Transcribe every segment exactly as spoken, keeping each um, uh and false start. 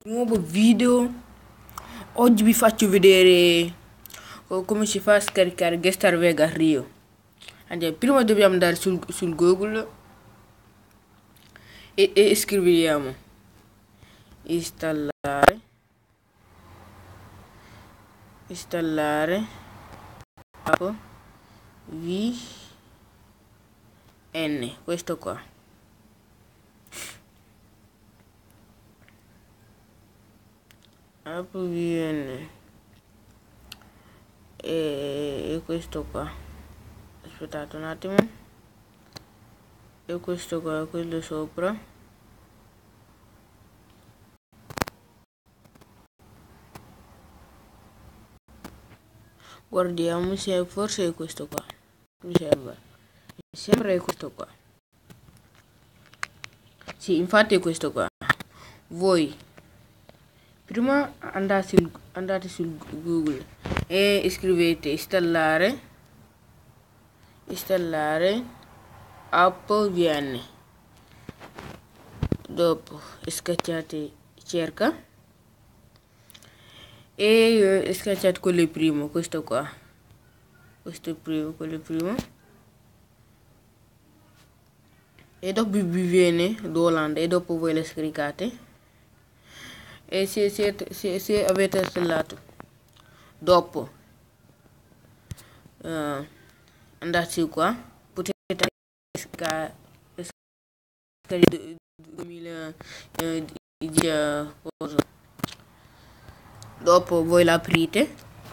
Nuovo video. Oggi vi faccio vedere come si fa a scaricare Gestar Vegas Rio. Andiamo, prima dobbiamo andare sul, sul Google e, e scriviamo installare installare V N, questo qua. App V N e, e questo qua, aspettate un attimo, e questo qua, quello sopra, guardiamo se forse è questo qua, mi sembra mi sembra è questo qua, sì, infatti è questo qua. Voi prima andate sul, andate sul Google e scrivete installare installare app V N, dopo scacciate cerca e eh, scacciate quello primo, questo qua, questo è il primo, quello è primo, e dopo vi viene Doland e dopo voi le scaricate. E se, siete, se, se avete installato, dopo uh, andate qua, potete scaricare duemiladieci, dopo voi l'aprite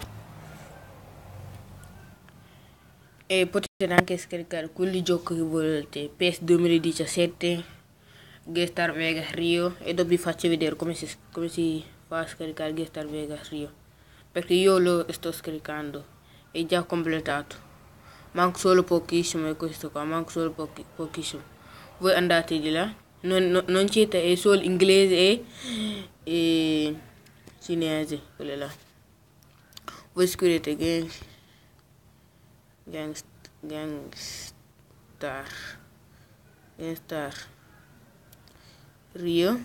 e potete anche scaricare quelli giochi che volete, P E S duemiladiciassette, Gestar Vegas Rio, e dopo vi faccio vedere come si, come si fa a scaricare Gestar Vegas Rio, perché io lo sto scaricando, è già completato, manco solo pochissimo, è questo qua, manco solo pochi, pochissimo. Voi andate di là, non, non, non c'è, è solo inglese e, e cinese, quelle là. Voi scrivete gang, gangst, gangstar gangstar Rio,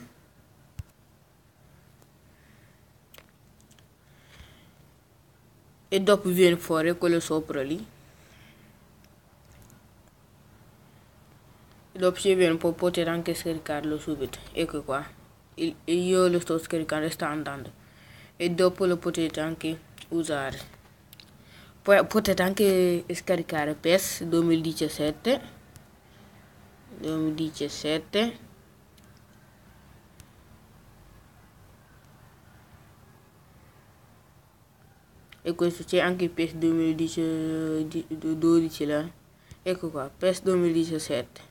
e dopo viene fuori quello sopra lì, e dopo se viene poi potete anche scaricarlo subito, ecco qua, il, io lo sto scaricando e sta andando, e dopo lo potete anche usare. Poi potete anche scaricare P E S duemiladiciassette duemiladiciassette e questo c'è anche P E S duemiladodici là, ecco qua, P E S duemiladiciassette,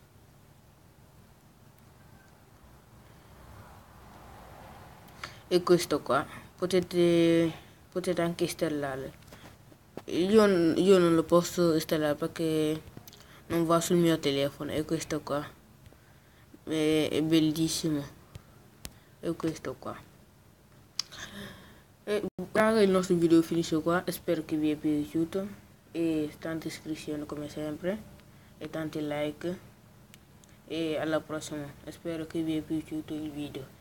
e questo qua potete potete anche installarlo. Io, io non lo posso installare perché non va sul mio telefono, e questo qua è, è bellissimo, e questo qua. E raga, il nostro video finisce qua, spero che vi è piaciuto, e tante iscrizioni come sempre e tanti like, e alla prossima, spero che vi è piaciuto il video.